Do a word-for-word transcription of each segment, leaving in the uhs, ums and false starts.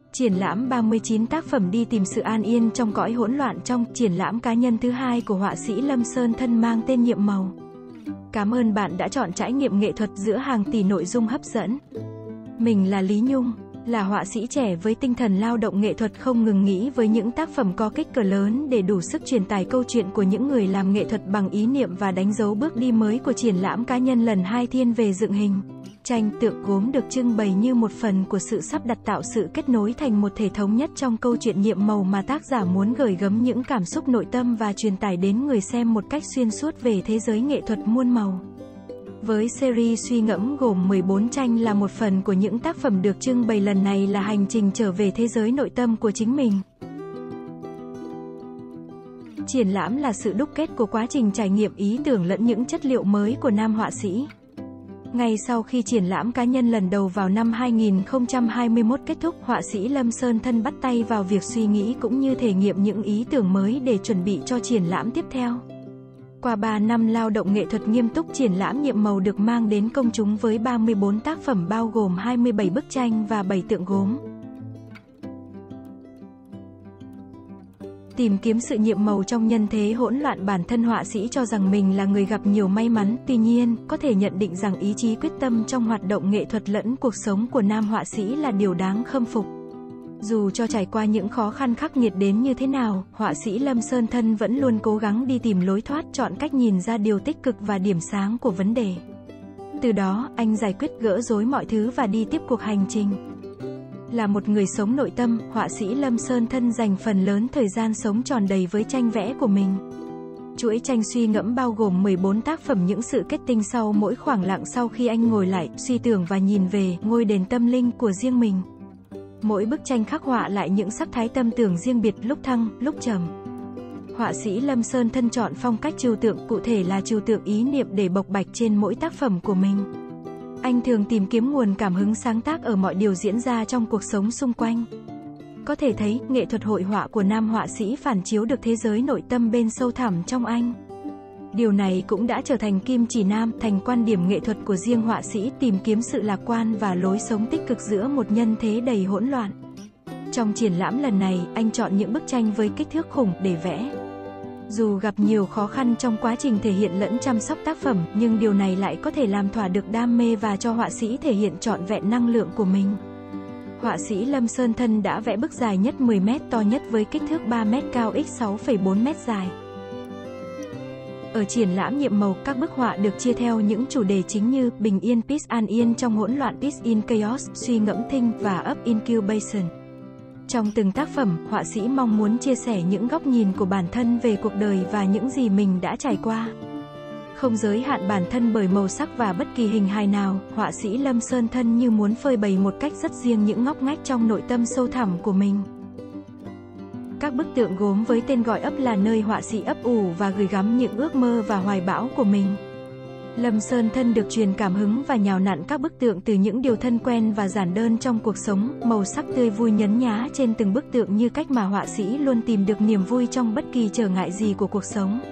Triển lãm ba mươi chín tác phẩm đi tìm sự an yên trong cõi hỗn loạn trong triển lãm cá nhân thứ hai của họa sĩ Lâm Sơn Thân mang tên Nhiệm Màu. Cảm ơn bạn đã chọn trải nghiệm nghệ thuật giữa hàng tỷ nội dung hấp dẫn. Mình là Lý Nhung, là họa sĩ trẻ với tinh thần lao động nghệ thuật không ngừng nghỉ với những tác phẩm có kích cỡ lớn để đủ sức truyền tải câu chuyện của những người làm nghệ thuật bằng ý niệm và đánh dấu bước đi mới của triển lãm cá nhân lần hai thiên về dựng hình. Tranh, tượng gốm được trưng bày như một phần của sự sắp đặt tạo sự kết nối thành một thể thống nhất trong câu chuyện nhiệm màu mà tác giả muốn gửi gắm những cảm xúc nội tâm và truyền tải đến người xem một cách xuyên suốt về thế giới nghệ thuật muôn màu. Với series suy ngẫm gồm mười bốn tranh là một phần của những tác phẩm được trưng bày lần này là hành trình trở về thế giới nội tâm của chính mình. Triển lãm là sự đúc kết của quá trình trải nghiệm ý tưởng lẫn những chất liệu mới của nam họa sĩ. Ngay sau khi triển lãm cá nhân lần đầu vào năm hai nghìn không trăm hai mươi mốt kết thúc, họa sĩ Lâm Sơn Thân bắt tay vào việc suy nghĩ cũng như thể nghiệm những ý tưởng mới để chuẩn bị cho triển lãm tiếp theo. Qua ba năm lao động nghệ thuật nghiêm túc, triển lãm Nhiệm Màu được mang đến công chúng với ba mươi bốn tác phẩm bao gồm hai mươi bảy bức tranh và bảy tượng gốm. Tìm kiếm sự nhiệm màu trong nhân thế hỗn loạn. Bản thân họa sĩ cho rằng mình là người gặp nhiều may mắn, tuy nhiên, có thể nhận định rằng ý chí quyết tâm trong hoạt động nghệ thuật lẫn cuộc sống của nam họa sĩ là điều đáng khâm phục. Dù cho trải qua những khó khăn khắc nghiệt đến như thế nào, họa sĩ Lâm Sơn Thân vẫn luôn cố gắng đi tìm lối thoát, chọn cách nhìn ra điều tích cực và điểm sáng của vấn đề. Từ đó, anh giải quyết gỡ rối mọi thứ và đi tiếp cuộc hành trình. Là một người sống nội tâm, họa sĩ Lâm Sơn Thân dành phần lớn thời gian sống tròn đầy với tranh vẽ của mình. Chuỗi tranh suy ngẫm bao gồm mười bốn tác phẩm, những sự kết tinh sau mỗi khoảng lặng sau khi anh ngồi lại, suy tưởng và nhìn về ngôi đền tâm linh của riêng mình. Mỗi bức tranh khắc họa lại những sắc thái tâm tưởng riêng biệt, lúc thăng, lúc trầm. Họa sĩ Lâm Sơn Thân chọn phong cách trừu tượng, cụ thể là trừu tượng ý niệm để bộc bạch trên mỗi tác phẩm của mình. Anh thường tìm kiếm nguồn cảm hứng sáng tác ở mọi điều diễn ra trong cuộc sống xung quanh. Có thể thấy, nghệ thuật hội họa của nam họa sĩ phản chiếu được thế giới nội tâm bên sâu thẳm trong anh. Điều này cũng đã trở thành kim chỉ nam, thành quan điểm nghệ thuật của riêng họa sĩ, tìm kiếm sự lạc quan và lối sống tích cực giữa một nhân thế đầy hỗn loạn. Trong triển lãm lần này, anh chọn những bức tranh với kích thước khủng để vẽ. Dù gặp nhiều khó khăn trong quá trình thể hiện lẫn chăm sóc tác phẩm, nhưng điều này lại có thể làm thỏa được đam mê và cho họa sĩ thể hiện trọn vẹn năng lượng của mình. Họa sĩ Lâm Sơn Thân đã vẽ bức dài nhất mười mét, to nhất với kích thước ba mét, cao x sáu phẩy bốn mét dài. Ở triển lãm Nhiệm Màu, các bức họa được chia theo những chủ đề chính như bình yên, peace, an yên trong hỗn loạn, peace in chaos, suy ngẫm think và up incubation. Trong từng tác phẩm, họa sĩ mong muốn chia sẻ những góc nhìn của bản thân về cuộc đời và những gì mình đã trải qua. Không giới hạn bản thân bởi màu sắc và bất kỳ hình hài nào, họa sĩ Lâm Sơn Thân như muốn phơi bày một cách rất riêng những ngóc ngách trong nội tâm sâu thẳm của mình. Các bức tượng gốm với tên gọi ấp là nơi họa sĩ ấp ủ và gửi gắm những ước mơ và hoài bão của mình. Lâm Sơn Thân được truyền cảm hứng và nhào nặn các bức tượng từ những điều thân quen và giản đơn trong cuộc sống, màu sắc tươi vui nhấn nhá trên từng bức tượng như cách mà họa sĩ luôn tìm được niềm vui trong bất kỳ trở ngại gì của cuộc sống.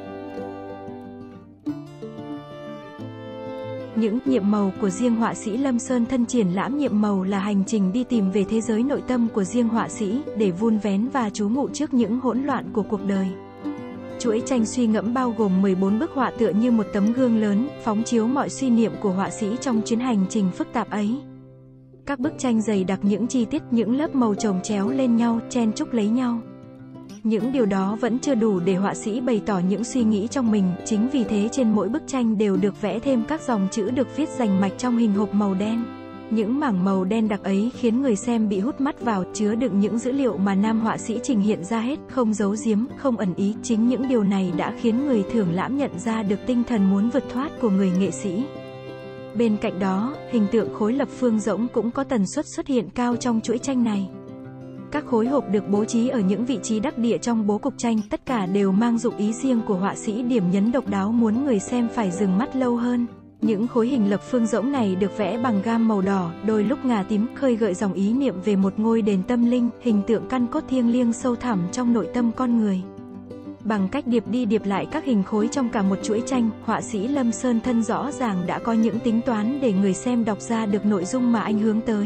Những nhiệm màu của riêng họa sĩ Lâm Sơn Thân. Triển lãm Nhiệm Màu là hành trình đi tìm về thế giới nội tâm của riêng họa sĩ, để vun vén và trú ngụ trước những hỗn loạn của cuộc đời. Chuỗi tranh suy ngẫm bao gồm mười bốn bức họa tựa như một tấm gương lớn, phóng chiếu mọi suy niệm của họa sĩ trong chuyến hành trình phức tạp ấy. Các bức tranh dày đặc những chi tiết, những lớp màu chồng chéo lên nhau, chen chúc lấy nhau. Những điều đó vẫn chưa đủ để họa sĩ bày tỏ những suy nghĩ trong mình, chính vì thế trên mỗi bức tranh đều được vẽ thêm các dòng chữ được viết rành mạch trong hình hộp màu đen. Những mảng màu đen đặc ấy khiến người xem bị hút mắt vào, chứa đựng những dữ liệu mà nam họa sĩ trình hiện ra hết, không giấu giếm, không ẩn ý. Chính những điều này đã khiến người thưởng lãm nhận ra được tinh thần muốn vượt thoát của người nghệ sĩ. Bên cạnh đó, hình tượng khối lập phương rỗng cũng có tần suất xuất hiện cao trong chuỗi tranh này. Các khối hộp được bố trí ở những vị trí đắc địa trong bố cục tranh, tất cả đều mang dụng ý riêng của họa sĩ, điểm nhấn độc đáo muốn người xem phải dừng mắt lâu hơn. Những khối hình lập phương rỗng này được vẽ bằng gam màu đỏ, đôi lúc ngà tím, khơi gợi dòng ý niệm về một ngôi đền tâm linh, hình tượng căn cốt thiêng liêng sâu thẳm trong nội tâm con người. Bằng cách điệp đi điệp lại các hình khối trong cả một chuỗi tranh, họa sĩ Lâm Sơn Thân rõ ràng đã có những tính toán để người xem đọc ra được nội dung mà anh hướng tới.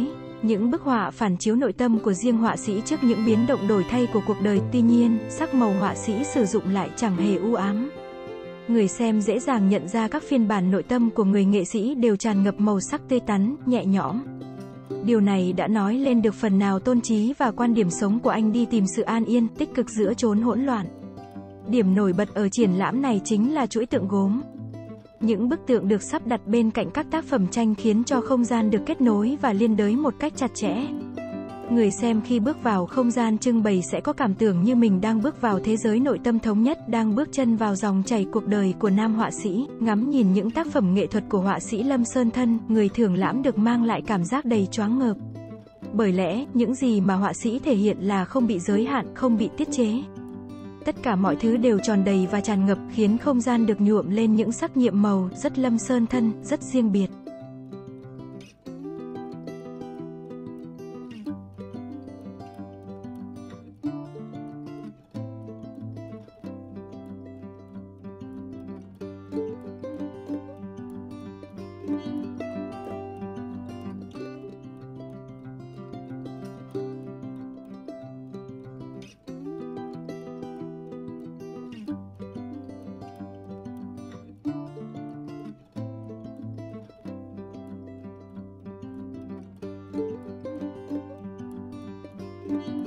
Những bức họa phản chiếu nội tâm của riêng họa sĩ trước những biến động đổi thay của cuộc đời, tuy nhiên, sắc màu họa sĩ sử dụng lại chẳng hề u ám. Người xem dễ dàng nhận ra các phiên bản nội tâm của người nghệ sĩ đều tràn ngập màu sắc tươi tắn, nhẹ nhõm. Điều này đã nói lên được phần nào tôn trí và quan điểm sống của anh đi tìm sự an yên, tích cực giữa chốn hỗn loạn. Điểm nổi bật ở triển lãm này chính là chuỗi tượng gốm. Những bức tượng được sắp đặt bên cạnh các tác phẩm tranh khiến cho không gian được kết nối và liên đới một cách chặt chẽ. Người xem khi bước vào không gian trưng bày sẽ có cảm tưởng như mình đang bước vào thế giới nội tâm thống nhất, đang bước chân vào dòng chảy cuộc đời của nam họa sĩ. Ngắm nhìn những tác phẩm nghệ thuật của họa sĩ Lâm Sơn Thân, người thưởng lãm được mang lại cảm giác đầy choáng ngợp. Bởi lẽ, những gì mà họa sĩ thể hiện là không bị giới hạn, không bị tiết chế. Tất cả mọi thứ đều tròn đầy và tràn ngập, khiến không gian được nhuộm lên những sắc nhiệm màu, rất Lâm Sơn Thân, rất riêng biệt. Thank you.